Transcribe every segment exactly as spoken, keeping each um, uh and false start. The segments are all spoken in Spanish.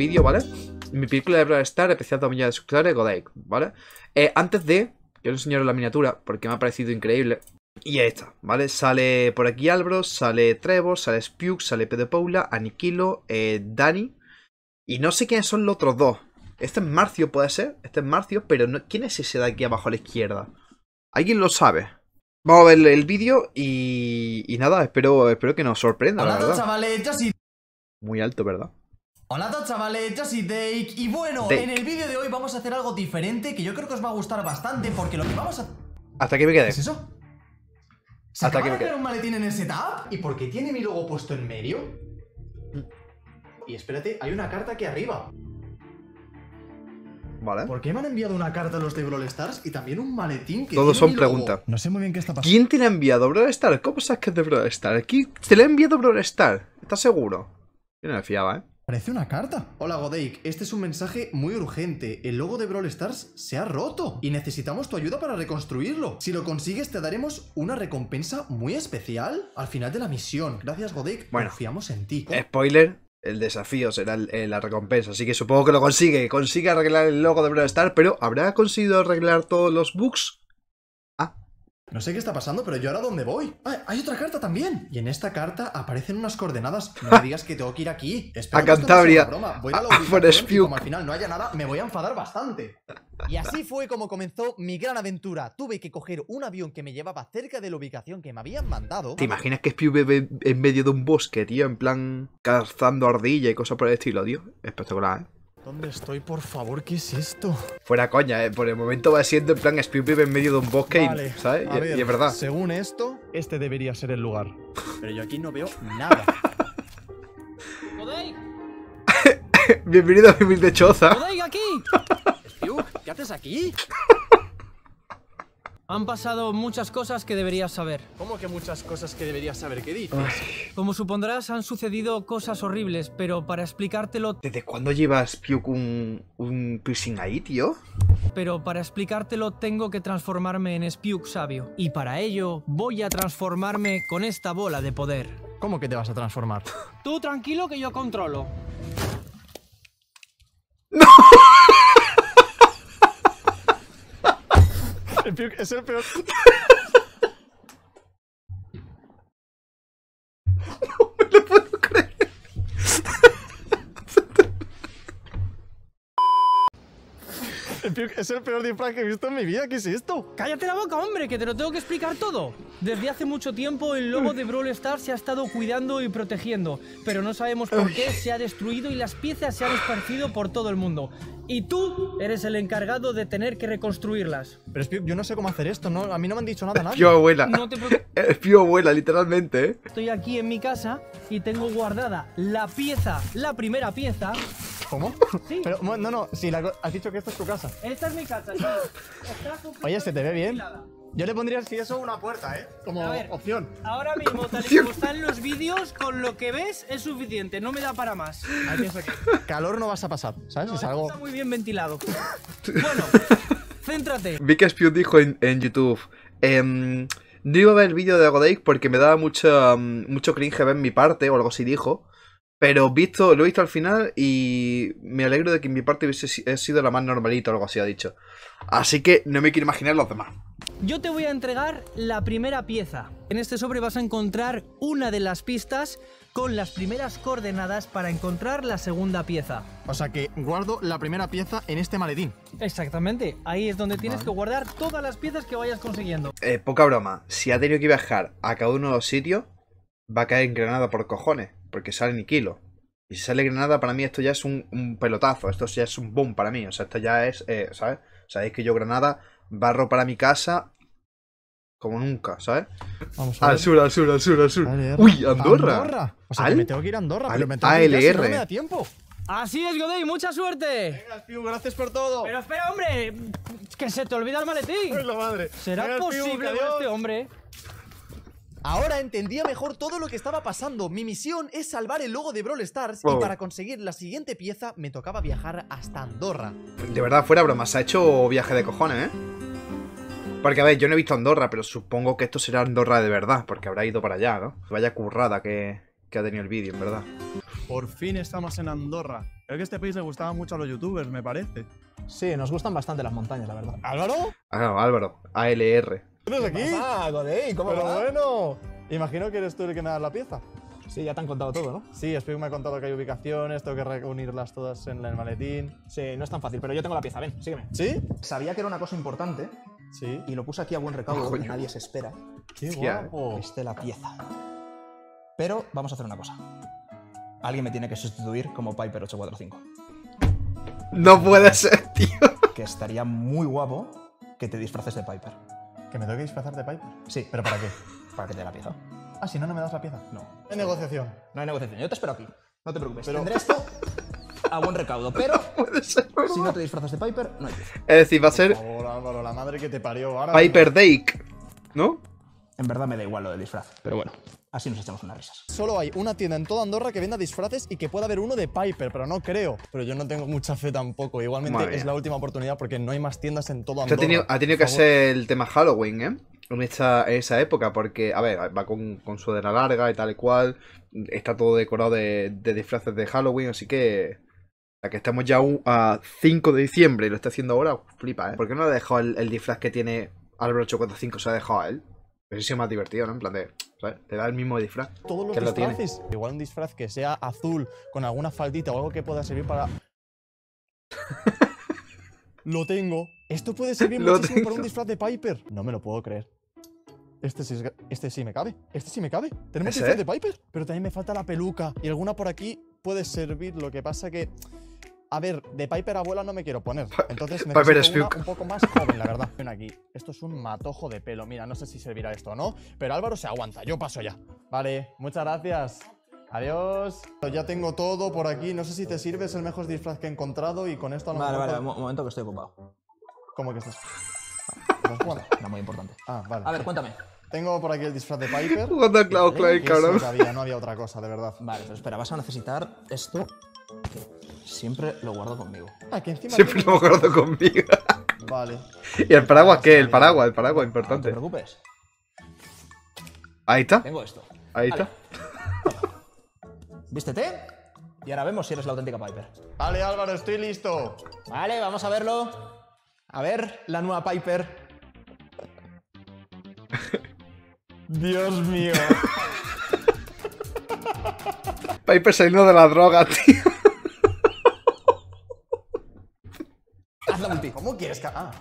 vídeo, ¿vale? Mi película de Brawl Stars, especial dos millones de suscriptores, Godake, ¿vale? Eh, antes de, quiero enseñaros la miniatura porque me ha parecido increíble. Y ahí está, ¿vale? Sale por aquí Albros, sale Trevor, sale Spuk, sale Pedro Paula, Aniquilo, eh, Dani. Y no sé quiénes son los otros dos. Este es Marcio, puede ser. Este es Marcio, pero no, ¿quién es ese de aquí abajo a la izquierda? ¿Alguien lo sabe? Vamos a ver el, el vídeo y, y nada, espero, espero que nos sorprenda, Hola la a todos, verdad. chavales, yo soy... Muy alto, ¿verdad? Hola a todos, chavales, yo soy Dake. Y bueno, Dake. en el vídeo de hoy vamos a hacer algo diferente que yo creo que os va a gustar bastante, porque lo que vamos a... Hasta que me quede. ¿Qué es eso? ¿Se Hasta acaba que de me quede. crear un maletín en el setup? ¿Y por qué tiene mi logo puesto en medio? Y espérate, hay una carta aquí arriba. Vale. ¿Por qué me han enviado una carta a los de Brawl Stars y también un maletín que Todos tiene son mi logo? preguntas. No sé muy bien qué está pasando. ¿Quién te la ha enviado Brawl Stars? ¿Cómo sabes que es de Brawl Stars? Aquí te la ha enviado Brawl Stars. ¿Estás seguro? Yo no me fiaba, ¿eh? Parece una carta. Hola Godake, este es un mensaje muy urgente. El logo de Brawl Stars se ha roto y necesitamos tu ayuda para reconstruirlo. Si lo consigues te daremos una recompensa muy especial al final de la misión. Gracias Godake, Bueno. confiamos en ti. Spoiler, el desafío será el- el- la recompensa. Así que supongo que lo consigue. Consigue arreglar el logo de Brawl Stars, pero ¿habrá conseguido arreglar todos los bugs? No sé qué está pasando, pero ¿yo ahora dónde voy? ¡Ah, hay otra carta también! Y en esta carta aparecen unas coordenadas. No me digas que tengo que ir aquí. Espero A que esto no sea Cantabria. una broma. Voy a, la A- a ubicación Forest y como View. al final no haya nada, me voy a enfadar bastante. Y así fue como comenzó mi gran aventura. Tuve que coger un avión que me llevaba cerca de la ubicación que me habían mandado. ¿Te imaginas que Spew vive en medio de un bosque, tío? En plan, cazando ardilla y cosas por el estilo, tío. Espectacular, ¿eh? ¿Dónde estoy, por favor? ¿Qué es esto? Fuera coña, ¿eh? Por el momento va siendo en plan Spew vive en medio de un bosque Vale, y, ¿sabes? a Y, ver, y es verdad. Según esto, este debería ser el lugar. Pero yo aquí no veo nada. ¡Godake! Bienvenido a mi humilde choza. ¡Godake, aquí! Spuk, ¿qué haces aquí? Han pasado muchas cosas que deberías saber. ¿Cómo que muchas cosas que deberías saber? ¿Qué dices? Como supondrás, han sucedido cosas horribles, pero para explicártelo, ¿Desde cuándo lleva Spew un, un piercing ahí, tío? pero para explicártelo tengo que transformarme en Spuk sabio. Y para ello voy a transformarme con esta bola de poder. ¿Cómo que te vas a transformar? Tú tranquilo que yo controlo. Es el peor. Es el peor disfraz que he visto en mi vida. ¿Qué es esto? ¡Cállate la boca, hombre! ¡Que te lo tengo que explicar todo! Desde hace mucho tiempo el logo de Brawl Stars se ha estado cuidando y protegiendo, pero no sabemos por qué se ha destruido y las piezas se han esparcido por todo el mundo. Y tú eres el encargado de tener que reconstruirlas. Pero Spuk, yo no sé cómo hacer esto, ¿no? A mí no me han dicho nada nadie. Spew abuela. No te preocupes, Spew abuela, literalmente, ¿eh? estoy aquí en mi casa y tengo guardada la pieza, la primera pieza. ¿Cómo? Sí. Pero, mo- no, no, si la co- has dicho que esta es tu casa. Esta es mi casa, sí. Está completamente Oye, ¿se te ve bien? vigilada. Yo le pondría, si eso, una puerta, ¿eh? Como A ver. opción. Ahora mismo, tal y como están los vídeos, con lo que ves es suficiente, no me da para más. Ahí pienso que calor no vas a pasar, ¿sabes? No, es esto algo... está muy bien ventilado. Bueno, céntrate. Vi que Spew dijo en, en YouTube. em, no iba a ver el vídeo de Godake porque me daba mucho, mm, mucho cringe ver mi parte o algo así dijo. Pero visto, lo he visto al final y me alegro de que mi parte hubiese si- he sido la más normalita o algo así ha dicho. Así que no me quiero imaginar los demás. Yo te voy a entregar la primera pieza. En este sobre vas a encontrar una de las pistas con las primeras coordenadas para encontrar la segunda pieza. O sea que guardo la primera pieza en este maletín. Exactamente, ahí es donde tienes que guardar todas las piezas que vayas consiguiendo. Eh, poca broma. Si ha tenido que viajar a cada uno de los sitios, va a caer en Granada por cojones. Porque sale Niquilo. Y si sale Granada, para mí esto ya es un, un pelotazo. Esto ya es un boom para mí. O sea, esto ya es, eh, ¿sabes? Sabéis que yo Granada barro para mi casa como nunca, ¿sabes? Vamos a ver. Al sur, al sur, al sur, al sur. A ver. Uy, Andorra. Andorra. O sea Al- que me tengo que ir a Andorra, al- pero me tengo que ir ya, si no A L R. me da tiempo. Así es, Godey, mucha suerte. Venga, Spuk, gracias por todo. Pero espera, hombre, que se te olvida el maletín. Ay, la madre. ¿Será Venga, Spuk, posible con adiós. este hombre? Ahora entendía mejor todo lo que estaba pasando. Mi misión es salvar el logo de Brawl Stars Wow. y para conseguir la siguiente pieza me tocaba viajar hasta Andorra. De verdad, fuera broma, se ha hecho viaje de cojones, ¿eh? Porque, a ver, yo no he visto Andorra, pero supongo que esto será Andorra de verdad, porque habrá ido para allá, ¿no? Vaya currada que, que ha tenido el vídeo, en verdad. Por fin estamos en Andorra. Creo que este país le gustaba mucho a los youtubers, me parece. Sí, nos gustan bastante las montañas, la verdad. ¿Álvaro? Ah, no, Álvaro, A L R. ¿Eres aquí? Ah, Godey, ¿cómo Pero va? bueno, imagino que eres tú el que me das la pieza. Sí, ya te han contado todo, ¿no? Sí, Speak me ha contado que hay ubicaciones, tengo que reunirlas todas en el maletín. Sí, no es tan fácil, pero yo tengo la pieza, ven, sígueme. ¿Sí? Sabía que era una cosa importante Sí. y lo puse aquí a buen recaudo, que Coño. nadie se espera ¡Qué Hostia. guapo! que esté la pieza. Pero vamos a hacer una cosa. Alguien me tiene que sustituir como Piper ocho cuatro cinco. No puede ser, tío. Que estaría muy guapo que te disfraces de Piper. ¿Que me tengo que disfrazar de Piper? Sí, ¿Pero para qué? para que te dé la pieza. Ah, si no, no me das la pieza. No, En negociación. no hay negociación. Yo te espero aquí. No te preocupes. Pero- Tendré esto a buen recaudo, pero Puede ser. si no te disfrazas de Piper, no hay pieza. Es decir, va a ser Por favor, Álvaro, la madre que te parió. Ahora Piper Dake, ¿no? En verdad me da igual lo del disfraz, pero bueno, así nos echamos unas risas. Solo hay una tienda en toda Andorra que venda disfraces y que pueda haber uno de Piper, pero no creo. Pero yo no tengo mucha fe tampoco. Igualmente Madre es mía. la última oportunidad porque no hay más tiendas en toda Que ha Andorra. tenido, ha tenido que Por favor. ser el tema Halloween, ¿eh? En esa, en esa época, porque, a ver, va con, con sudadera larga y tal y cual. Está todo decorado de, de disfraces de Halloween, así que. A que estamos ya un- a cinco de diciembre y lo está haciendo ahora, flipa, ¿eh? ¿Por qué no le ha dejado el, el disfraz que tiene Álvaro ocho cuatro cinco? Se ha dejado a él. Eso sí es más divertido, ¿no? En plan de, ¿sabes? Te da el mismo disfraz. Todos los que lo tiene. disfraces. Igual un disfraz que sea azul, con alguna faldita o algo que pueda servir para. Lo tengo. Esto puede servir Lo muchísimo tengo. para un disfraz de Piper. No me lo puedo creer. Este sí, es- este sí me cabe. Este sí me cabe. Tenemos ¿Ese? disfraz de Piper. Pero también me falta la peluca. Y alguna por aquí puede servir. Lo que pasa que. A ver, de Piper abuela no me quiero poner. Entonces Piper necesito una Spook. un poco más joven, la verdad. Ven aquí. Esto es un matojo de pelo. Mira, no sé si servirá esto o no. Pero Álvaro se aguanta. Yo paso ya. Vale, muchas gracias. Adiós. Ya tengo todo por aquí. No sé si te sirve. Es el mejor disfraz que he encontrado. Y con esto a lo Vale, mejor. vale, un momento que estoy ocupado. ¿Cómo que estás? ¿Estás jugando? Era muy importante. Ah, vale. A ver, cuéntame. Tengo por aquí el disfraz de Piper. Jugando a Cloud Clay, Que es lo cabrón. que había, no había otra cosa, de verdad. Vale, pero espera, vas a necesitar esto que siempre lo guardo conmigo. Ah, que encima. Siempre tiene- lo acuerdo conmigo. Vale. ¿Y el paraguas qué? El Vale. paraguas, el paraguas, No te importante. preocupes, Ahí está, tengo esto. ahí Vale. está. Vístete y ahora vemos si eres la auténtica Piper. Vale, Álvaro, estoy listo. Vale, vamos a verlo. A ver, la nueva Piper. Dios mío. Piper saliendo de la droga, tío. Haz la multi. ¿Cómo quieres que.? Ah.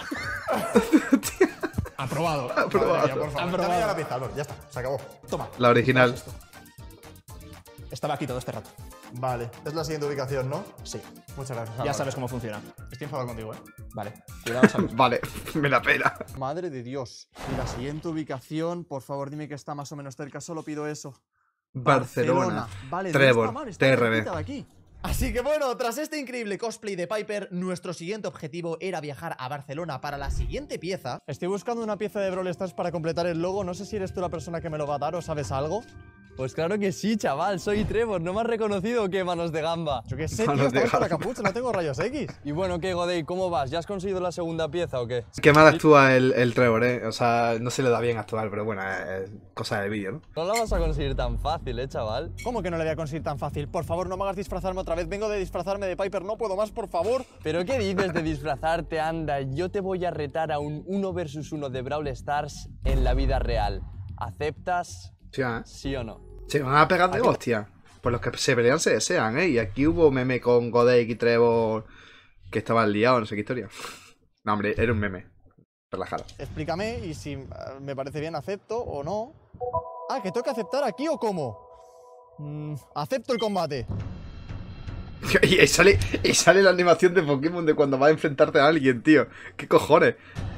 Aprobado. Aprobado. Madre mía, por favor. Aprobado. Dame ya la pieza, Álvaro. Ya está, se acabó. Toma. La original. Estaba aquí todo este rato. Vale, es la siguiente ubicación, ¿no? Sí. Muchas gracias. Ya Álvaro. sabes cómo funciona. Estoy enfadado contigo, ¿eh? Vale. Cuidado, Sam. Vale, me la pela. Madre de Dios. Y la siguiente ubicación, por favor, dime que está más o menos cerca. Solo pido eso. Barcelona. Vale, Trevor, no está mal, está T R B. cerquita de aquí. Así que bueno, tras este increíble cosplay de Piper, nuestro siguiente objetivo era viajar a Barcelona para la siguiente pieza. Estoy buscando una pieza de Brawl Stars para completar el logo. No sé si eres tú la persona que me lo va a dar o sabes algo. Pues claro que sí, chaval, soy Trevor, ¿no me has reconocido o qué, manos de gamba? Yo qué sé, Manos tío, de estamos con la gamba. capucha, no tengo rayos X. Y bueno, ¿qué, Godey? ¿Cómo vas? ¿Ya has conseguido la segunda pieza o qué? Qué mal actúa el, el Trevor, eh. O sea, no se le da bien actuar, pero bueno, es cosa de vídeo, ¿no? No la vas a conseguir tan fácil, ¿eh, chaval? ¿Cómo que no le voy a conseguir tan fácil? Por favor, no me hagas disfrazarme otra vez. Vengo de disfrazarme de Piper, no puedo más, por favor. ¿Pero qué dices de disfrazarte? Anda, yo te voy a retar a un uno versus uno de Brawl Stars en la vida real. ¿Aceptas? Sí, ¿eh? ¿Sí o no? Se van a pegar de hostia. Pues los que se pelean se desean, ¿eh? Y aquí hubo meme con Godek y Trevor que estaban liados, no sé qué historia. No, hombre, era un meme. Relajado. Explícame y si eh, me parece bien acepto o no. Ah, ¿que tengo que aceptar aquí o cómo? Mm, acepto el combate. Y ahí sale, y sale la animación de Pokémon de cuando vas a enfrentarte a alguien, tío. ¿Qué cojones?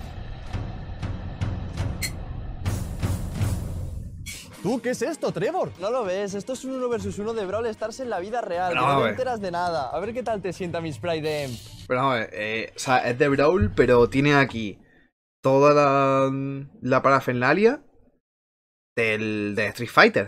¿Tú qué es esto, Trevor? ¿No lo ves? Esto es un uno versus uno de Brawl Stars en la vida real. No, que no a te ver. enteras de nada. A ver qué tal te sienta mi spray de Emp. Pero vamos a ver, eh, o sea, es de Brawl, pero tiene aquí toda la, la parafernalia del, de Street Fighter.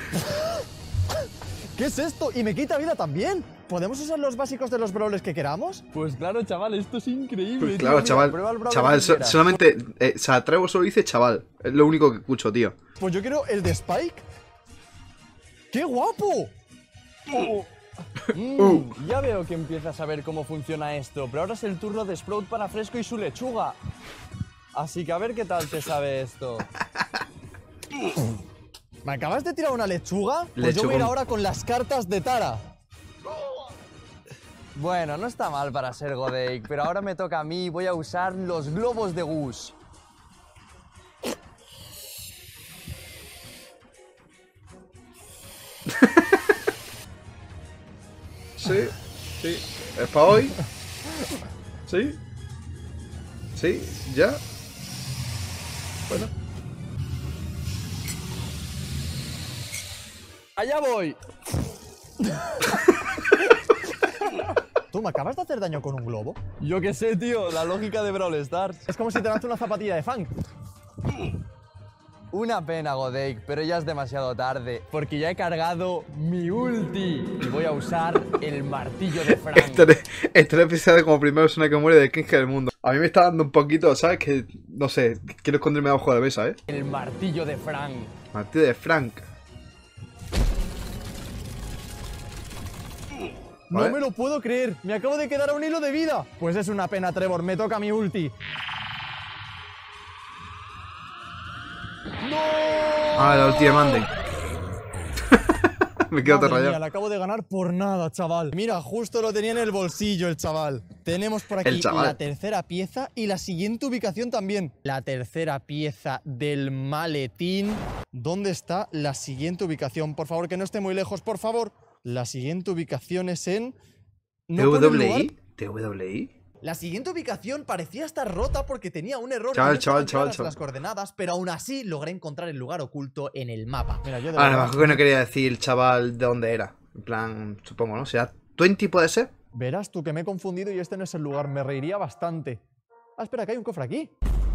¿Qué es esto? ¿Y me quita vida también? ¿Podemos usar los básicos de los brawlers que queramos? Pues claro, chaval, esto es increíble. Pues tío. claro, Mira, chaval, prueba el Brawl chaval, que so- quieras. solamente, eh, o sea, Trevor solo dice chaval, es lo único que escucho, tío. Pues yo quiero el de Spike. ¡Qué guapo! Mm, ya veo que empiezas a ver cómo funciona esto, pero ahora es el turno de Sprout para Fresco y su lechuga. Así que a ver qué tal te sabe esto. ¿Me acabas de tirar una lechuga? Pues yo voy a ir ahora con las cartas de Tara. Bueno, no está mal para ser Godake, pero ahora me toca a mí y voy a usar los globos de Gus. Sí, sí. ¿Es para hoy? Sí. Sí, ya. Bueno. ¡Allá voy! ¿Tú me acabas de hacer daño con un globo? Yo qué sé, tío, la lógica de Brawl Stars. Es como si te lanzo una zapatilla de funk. Una pena, Godake, pero ya es demasiado tarde, porque ya he cargado mi ulti y voy a usar el martillo de Frank. Este es este el episodio como primera persona que muere de King del mundo. A mí me está dando un poquito, ¿sabes? Que, no sé, quiero esconderme abajo de la mesa, ¿eh? El martillo de Frank. Martillo de Frank. No ¿Vale? me lo puedo creer. Me acabo de quedar a un hilo de vida. Pues es una pena, Trevor. Me toca mi ulti. ¡No! Ah, la ulti de Manden. Me quedo Madre rayado. mía, le acabo de ganar por nada, chaval. Mira, justo lo tenía en el bolsillo el chaval. Tenemos por aquí El chaval. la tercera pieza y la siguiente ubicación también. La tercera pieza del maletín. ¿Dónde está la siguiente ubicación? Por favor, que no esté muy lejos, por favor. La siguiente ubicación es en... ¿No pone el lugar? ¿T W I? La siguiente ubicación parecía estar rota porque tenía un error. Chaval, y no estaban chaval, chaval, claras chaval. las coordenadas, pero aún así logré encontrar el lugar oculto en el mapa. Mira, yo de A lo verdad- mejor que no quería decir el chaval de dónde era. En plan, supongo, ¿no? O sea, ¿veinte puede ser? Verás tú que me he confundido y este no es el lugar. Me reiría bastante. Ah, espera, que hay un cofre aquí.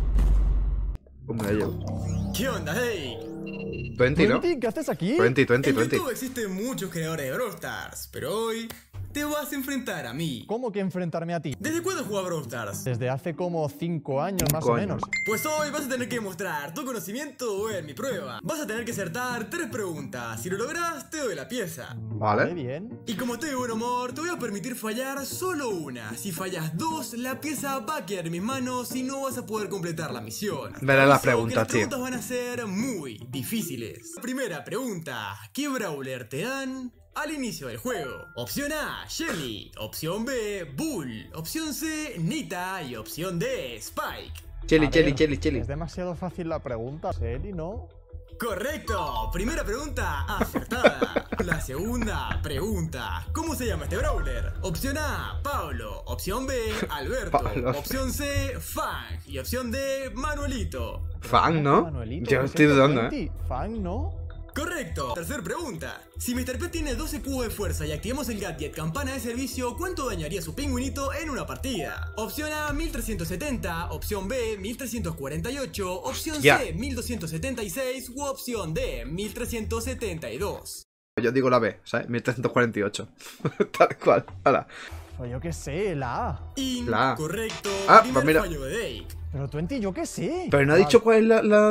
Pues me la llevo. ¿Qué onda, hey? veinte, ¿no? Twenty, ¿qué haces aquí? veinte, veinte, En veinte. YouTube existen muchos creadores de Brawl Stars, pero hoy te vas a enfrentar a mí. ¿Cómo que enfrentarme a ti? ¿Desde cuándo juegas Brawl Stars? Desde hace como cinco años, más Cinco o años. menos. Pues hoy vas a tener que mostrar tu conocimiento en mi prueba. Vas a tener que acertar tres preguntas. Si lo logras, te doy la pieza. Vale. bien. Y como estoy de buen humor, te voy a permitir fallar solo una. Si fallas dos, la pieza va a quedar en mis manos y no vas a poder completar la misión. Verás las Te aviso que preguntas, tío. Las preguntas van a ser muy difíciles. Primera pregunta: ¿qué brawler te dan al inicio del juego? Opción A, Shelly. Opción B, Bull. Opción C, Nita. Y opción D, Spike. Chelly, A Chelly, ver, Chelly, Chelly. Es demasiado fácil la pregunta. Shelly, ¿no? Correcto, primera pregunta acertada. La segunda pregunta: ¿cómo se llama este brawler? Opción A, Pablo. Opción B, Alberto. Pablo. Opción C, Fang. Y opción D, Manuelito. Fan, ¿no? Manuelito, Yo ¿qué es estoy esto, dudando, ¿eh? Twenty? Fan, ¿no? Correcto. Tercer pregunta: si mister P tiene doce cubos de fuerza y activamos el gadget campana de servicio, ¿cuánto dañaría su pingüinito en una partida? Opción A, mil trescientos setenta. Opción B, mil trescientos cuarenta y ocho. Opción Ya. C, mil doscientos setenta y seis. U opción D, mil trescientos setenta y dos. Yo digo la B, ¿sabes? mil trescientos cuarenta y ocho. Tal cual. Hala. Pues yo qué sé, la A. La A. Incorrecto. Ah, Primer pues mira. fallo de Dake. Pero Twenty, yo qué sé. Pero no ha Vale. dicho cuál es la, la,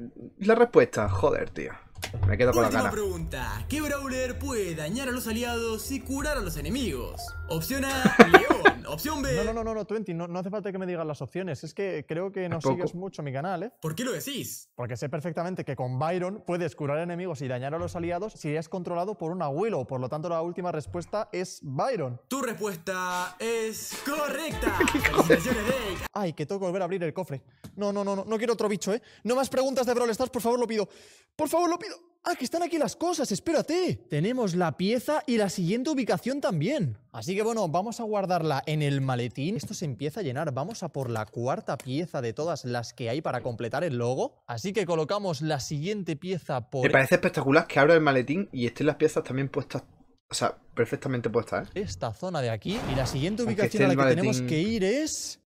la respuesta. Joder, tío. Me quedo con la Última cara. pregunta: ¿qué brawler puede dañar a los aliados y curar a los enemigos? Opción A, León. Opción B. No, no, no, no, no, Twenty, no, no hace falta que me digas las opciones. Es que creo que no Tampoco. sigues mucho mi canal, ¿eh? ¿Por qué lo decís? Porque sé perfectamente que con Byron puedes curar enemigos y dañar a los aliados si es controlado por una Willow. Por lo tanto, la última respuesta es Byron. Tu respuesta es correcta. Felicitaciones, Dake. Ay, que tengo que volver a abrir el cofre. No, no, no, no, no quiero otro bicho, ¿eh? No más preguntas de Brawl Stars, por favor, lo pido. Por favor, lo pido. Ah, que están aquí las cosas, espérate. Tenemos la pieza y la siguiente ubicación también. Así que bueno, vamos a guardarla en el maletín. Esto se empieza a llenar. Vamos a por la cuarta pieza de todas las que hay para completar el logo. Así que colocamos la siguiente pieza por Me parece espectacular que abra el maletín y estén las piezas también puestas. O sea, perfectamente puestas, ¿eh? esta zona de aquí. Y la siguiente Aunque ubicación esté a la el que tenemos maletín- que ir es...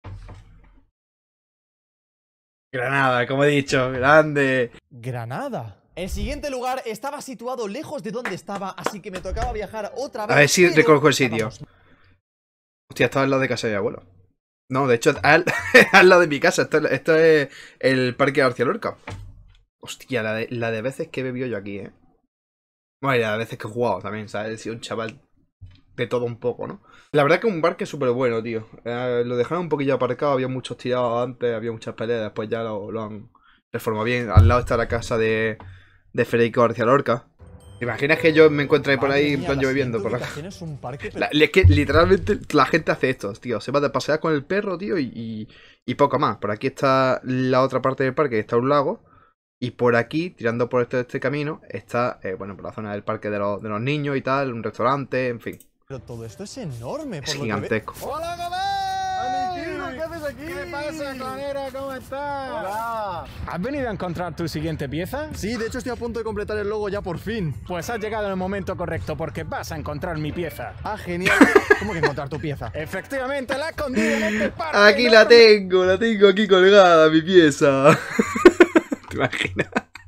Granada, como he dicho, grande. Granada. El siguiente lugar estaba situado lejos de donde estaba, así que me tocaba viajar otra vez. A ver si pero- reconozco el sitio. Vamos. Hostia, esto es al lado de casa de mi abuelo. No, de hecho, es al, al lado de mi casa. Esto, esto es el parque García Lorca. Hostia, la de, la de veces que he bebido yo aquí, ¿eh? Bueno, y a veces que he jugado también, ¿sabes? He sido un chaval de todo un poco, ¿no? La verdad que es un parque súper bueno, tío. Eh, lo dejaron un poquillo aparcado, había muchos tirados antes, había muchas peleas, después ya lo, lo han reformado bien. Al lado está la casa de, de Federico García Lorca. ¿Te imaginas que yo me encuentre por ahí, en plan yo bebiendo por la casa? Es un parque, pero... la, es que literalmente la gente hace esto, tío. Se va de pasear con el perro, tío, y, y, y poco más. Por aquí está la otra parte del parque, está un lago. Y por aquí, tirando por este, este camino, está, eh, bueno, por la zona del parque de los, de los niños y tal, un restaurante, en fin. Pero todo esto es enorme, por Es lo que gigantesco. ve- ¡Hola, Godey! ¿Qué haces aquí? ¿Qué pasa, clanera? ¿Cómo estás? Hola. ¿Has venido a encontrar tu siguiente pieza? Sí, de hecho estoy a punto de completar el logo ya por fin. Pues has llegado en el momento correcto porque vas a encontrar mi pieza. Ah, genial. ¿Cómo que encontrar tu pieza? Efectivamente, la he escondido en este parque. Aquí la tengo, la tengo aquí colgada, mi pieza. ¿Te imaginas?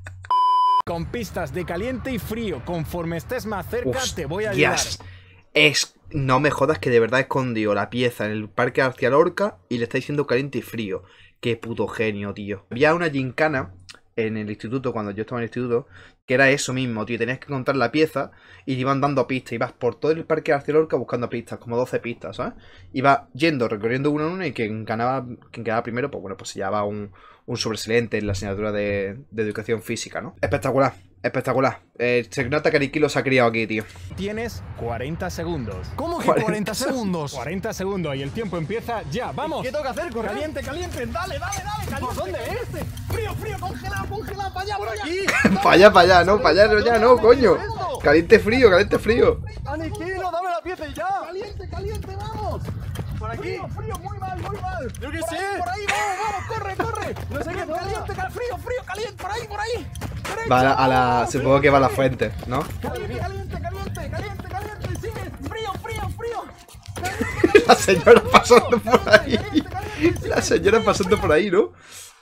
Con pistas de caliente y frío. Conforme estés más cerca, te voy a ayudar. Hostias. Es... No me jodas que de verdad he escondido la pieza en el parque García Lorca y le está diciendo caliente y frío. Qué puto genio, tío. Había una gincana en el instituto, cuando yo estaba en el instituto, que era eso mismo, tío. Tenías que encontrar la pieza y te iban dando pistas. Ibas por todo el parque García Lorca buscando pistas, como doce pistas, ¿sabes? Ibas yendo, recorriendo una a una y quien ganaba, quien quedaba primero, pues bueno, pues se llevaba un, un sobresaliente en la asignatura de, de educación física, ¿no? Espectacular, espectacular. Eh, se nota que Ariquilo se ha criado aquí, tío. Tienes cuarenta segundos. ¿Cómo que cuarenta cuarenta segundos? cuarenta segundos y el tiempo empieza ya. ¡Vamos! ¿Qué tengo que hacer? ¿Correr? Caliente, caliente. Dale, dale, dale. Caliente. ¿Por dónde es? Este. Frío, frío, congelado, congelado. Para allá, ¡Por para allá. aquí! Para allá, para allá, no, para allá, no, ya no, coño. Caliente frío, caliente frío. ¡Aniquilo, dame la pieza y ya! Caliente, caliente, vamos. ¡Por aquí! Frío, frío, muy mal, muy mal. ¡Yo qué Por sé! ahí, por ahí, vamos, vamos, corre, corre. No sé qué, caliente, cal- frío, frío, caliente, por ahí, por ahí. Derecha, Va a la, a la- vamos. supongo que va a la fuente, ¿no? Caliente, caliente, caliente, caliente, caliente, sigue. Frío, frío, frío. La señora pasando por ahí. La señora pasando por ahí, ¿no?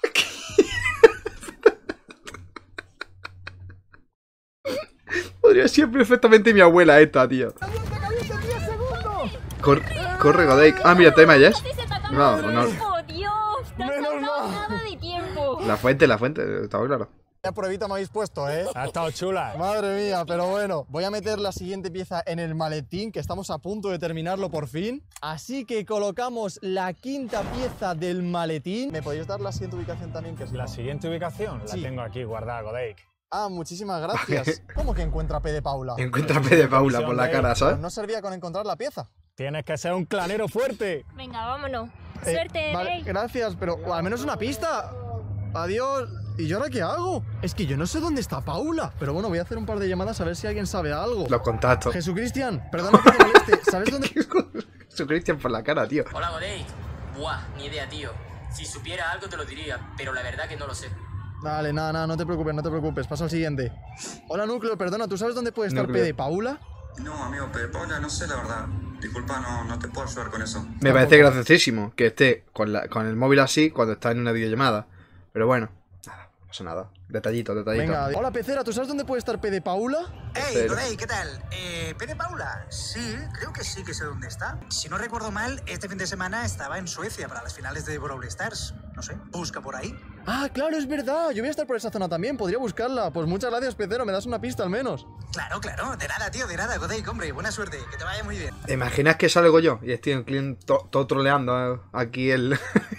Podría ser perfectamente mi abuela esta, tío. Caliente, caliente, diez segundos. Cor- corre, Godek. Ah, mira, tema ya es. No, no. ¡Oh, Dios! ¡Te has Menos salvado mal. nada de tiempo! La fuente, la fuente, estaba claro. Ya pruebita me habéis puesto, ¿eh? Ha estado chula. Madre mía, pero bueno. Voy a meter la siguiente pieza en el maletín, que estamos a punto de terminarlo por fin. Así que colocamos la quinta pieza del maletín. ¿Me podéis dar la siguiente ubicación también? Que si La no- siguiente ubicación la Sí. tengo aquí guardada, Godake. Ah, muchísimas gracias. ¿Cómo que encuentra P de Paula? Encuentra P de Paula por la cara, Pues ¿sabes? no servía con encontrar la pieza. Tienes que ser un clanero fuerte. Venga, vámonos. Eh, Suerte, vale, Rey. gracias, pero o al menos una pista. Adiós. ¿Y yo ahora qué hago? Es que yo no sé dónde está Paula. Pero bueno, voy a hacer un par de llamadas a ver si alguien sabe algo. Los contactos. Jesucristian, perdona que te moleste. ¿Sabes dónde? Su Cristian por la cara, tío. Hola, Godate. Buah, ni idea, tío. Si supiera algo te lo diría, pero la verdad que no lo sé. Vale, nada, nada, no te preocupes, no te preocupes. Paso al siguiente. Hola, Núcleo, perdona, ¿tú sabes dónde puede estar Núcleo. P de Paula? No, amigo, pero Paula, no sé la verdad. Disculpa, no, no te puedo ayudar con eso. Me parece graciosísimo que esté con, la, con el móvil así cuando está en una videollamada. Pero bueno, nada, no pasa nada. Detallito, detallito. Venga, hola, Pecera, ¿tú sabes dónde puede estar P de Paula? Hey, Pero- Godey, ¿qué tal? Eh, ¿P de Paula? Sí, creo que sí que sé dónde está. Si no recuerdo mal, este fin de semana estaba en Suecia para las finales de Brawl Stars. No sé, busca por ahí. Ah, claro, es verdad. Yo voy a estar por esa zona también, podría buscarla. Pues muchas gracias, Pecero, me das una pista al menos. Claro, claro, de nada, tío, de nada, Godey, hombre, buena suerte, que te vaya muy bien. ¿Te imaginas que salgo yo y estoy en cliente to- todo troleando eh, aquí el...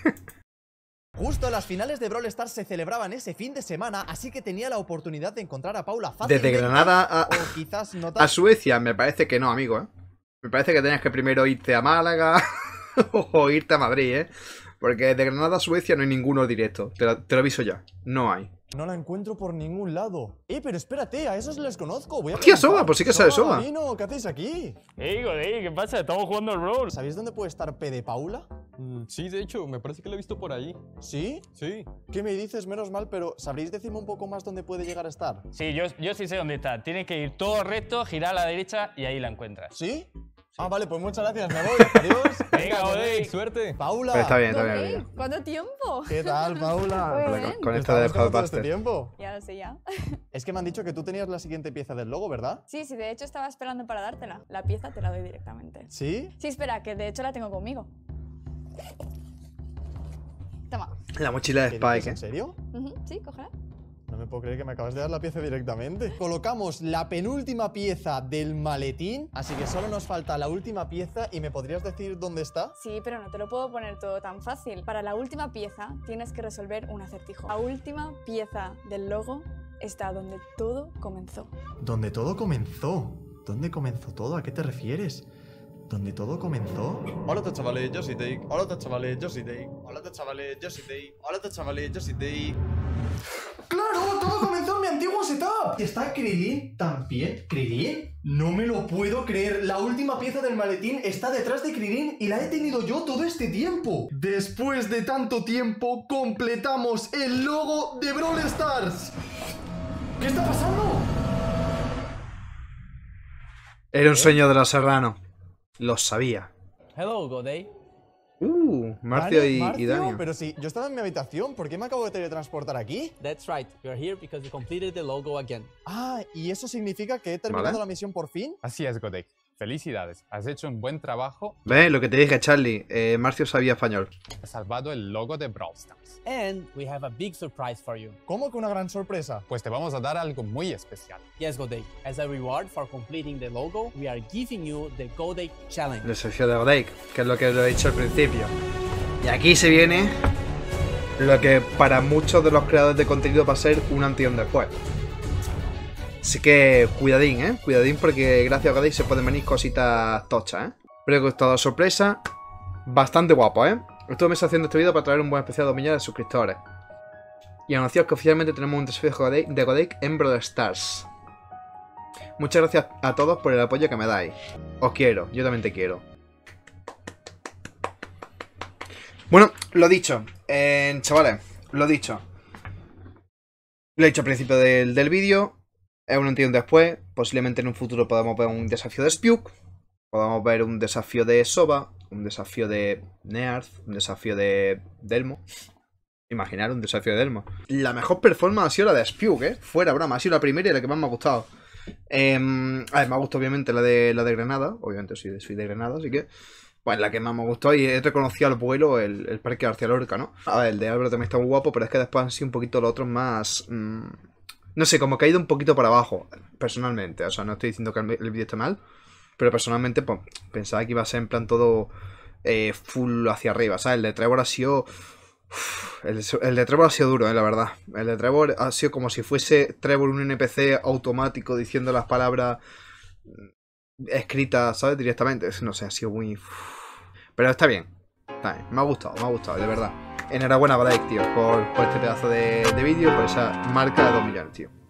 Justo las finales de Brawl Stars se celebraban ese fin de semana, así que tenía la oportunidad de encontrar a Paula fácilmente. Desde Granada a, O quizás no a tan- Suecia? Me parece que no, amigo, ¿eh? Me parece que tenías que primero irte a Málaga o irte a Madrid, ¿eh? Porque desde Granada a Suecia no hay ninguno directo. Te lo, te lo aviso ya. No hay. No la encuentro por ningún lado. Eh, pero espérate, a esos les conozco. Voy a Hostia, preguntar. Soba, pues sí que sabe Soba. Gabino, ¿qué hacéis aquí? Hey, Godey, ¿qué pasa? Estamos jugando al Brawl. ¿Sabéis dónde puede estar P de Paula? Mm, sí, de hecho, me parece que lo he visto por allí. ¿Sí? Sí. ¿Qué me dices? Menos mal, pero ¿sabréis decirme un poco más dónde puede llegar a estar? Sí, yo, yo sí sé dónde está. Tienes que ir todo recto, girar a la derecha y ahí la encuentras. ¿Sí? Ah, vale, pues muchas gracias, me voy. Adiós. Venga, Godey, suerte. Paula. Pero está bien, está bien. bien. ¿Cuánto tiempo? ¿Qué tal, Paula? Muy Con- bien. Con esta del ¿Estabas con todo este Hotbuster. tiempo? Ya lo sé, ya. Es que me han dicho que tú tenías la siguiente pieza del logo, ¿verdad? Sí, sí, de hecho estaba esperando para dártela. La pieza te la doy directamente. ¿Sí? Sí, espera, que de hecho la tengo conmigo. Toma. La mochila de ¿Qué Spike, dices, ¿eh? ¿En serio? Ujú, sí, cógela. No me puedo creer que me acabas de dar la pieza directamente. Colocamos la penúltima pieza del maletín, así que solo nos falta la última pieza. ¿Y me podrías decir dónde está? Sí, pero no te lo puedo poner todo tan fácil. Para la última pieza tienes que resolver un acertijo. La última pieza del logo está donde todo comenzó. Donde todo comenzó. ¿Dónde comenzó todo? ¿A qué te refieres? ¿Dónde todo comenzó? Hola chavales, yo soy Take. Hola chavales, yo soy Take. Hola chavales, yo soy Take. Hola chavales, yo soy Take. ¡Claro! Todo comenzó en mi antiguo setup. ¿Está Krilin también? ¿Krilin? No me lo puedo creer. La última pieza del maletín está detrás de Krilin y la he tenido yo todo este tiempo. Después de tanto tiempo, completamos el logo de Brawl Stars. ¿Qué está pasando? Era un sueño de los serranos. Lo sabía. Hello, Godey. Uh, Marcio Dani, y, Marcio, y Dani. pero si yo estaba en mi habitación, ¿por qué me acabo de teletransportar aquí? That's right. You're here because you completed the logo again. Ah, ¿y eso significa que he terminado Vale. la misión por fin? Así es, Godek. Felicidades. Has hecho un buen trabajo. ¿Ves? Lo que te dije, Charlie. Eh, Marcio sabía español. Has salvado el logo de Brawl Stars. And we have a big surprise for you. ¿Cómo que una gran sorpresa? Pues te vamos a dar algo muy especial. Yes, Godey. As a reward for completing the logo, we are giving you the Godey Challenge. El desafío de Godake, que es lo que lo he dicho al principio. Y aquí se viene lo que para muchos de los creadores de contenido va a ser un antes y un después. Así que cuidadín, ¿eh? Cuidadín porque gracias a Godake se pueden venir cositas tochas, ¿eh? Espero que os haya gustado la sorpresa. Bastante guapo, ¿eh? Estuve meses haciendo este vídeo para traer un buen especial a dos millones de suscriptores. Y anunciaros que oficialmente tenemos un desafío de Godake en Brawl Stars. Muchas gracias a todos por el apoyo que me dais. Os quiero, yo también te quiero. Bueno, lo dicho, eh, chavales, lo dicho. Lo he dicho al principio del, del vídeo. Es un antes y un después. Posiblemente en un futuro podamos ver un desafío de Spuk. Podamos ver un desafío de Soba. Un desafío de Nearth. Un desafío de Delmo. Imaginar un desafío de Delmo. La mejor performance ha sido la de Spuk, ¿eh? Fuera broma, ha sido la primera y la que más me ha gustado. Eh, a ver, me ha gustado obviamente la de, la de Granada. Obviamente soy de, soy de Granada, así que... Pues la que más me gustó y he reconocido al vuelo el, el Parque García Lorca, ¿no? A ver, el de Álvaro también está muy guapo, pero es que después han sido un poquito los otros más... Mmm, no sé, como que ha ido un poquito para abajo, personalmente. O sea, no estoy diciendo que el, el vídeo esté mal, pero personalmente pues, pensaba que iba a ser en plan todo eh, full hacia arriba, ¿sabes? El de Trevor ha sido... Uf, el, el de Trevor ha sido duro, eh, la verdad. El de Trevor ha sido como si fuese Trevor un N P C automático diciendo las palabras escritas, ¿sabes? Directamente. No sé, ha sido muy... Uf. Pero está bien. Está bien. Me ha gustado, me ha gustado, de verdad. Enhorabuena, Godake, tío, por, por este pedazo de, de vídeo, por esa marca de dos millones, tío.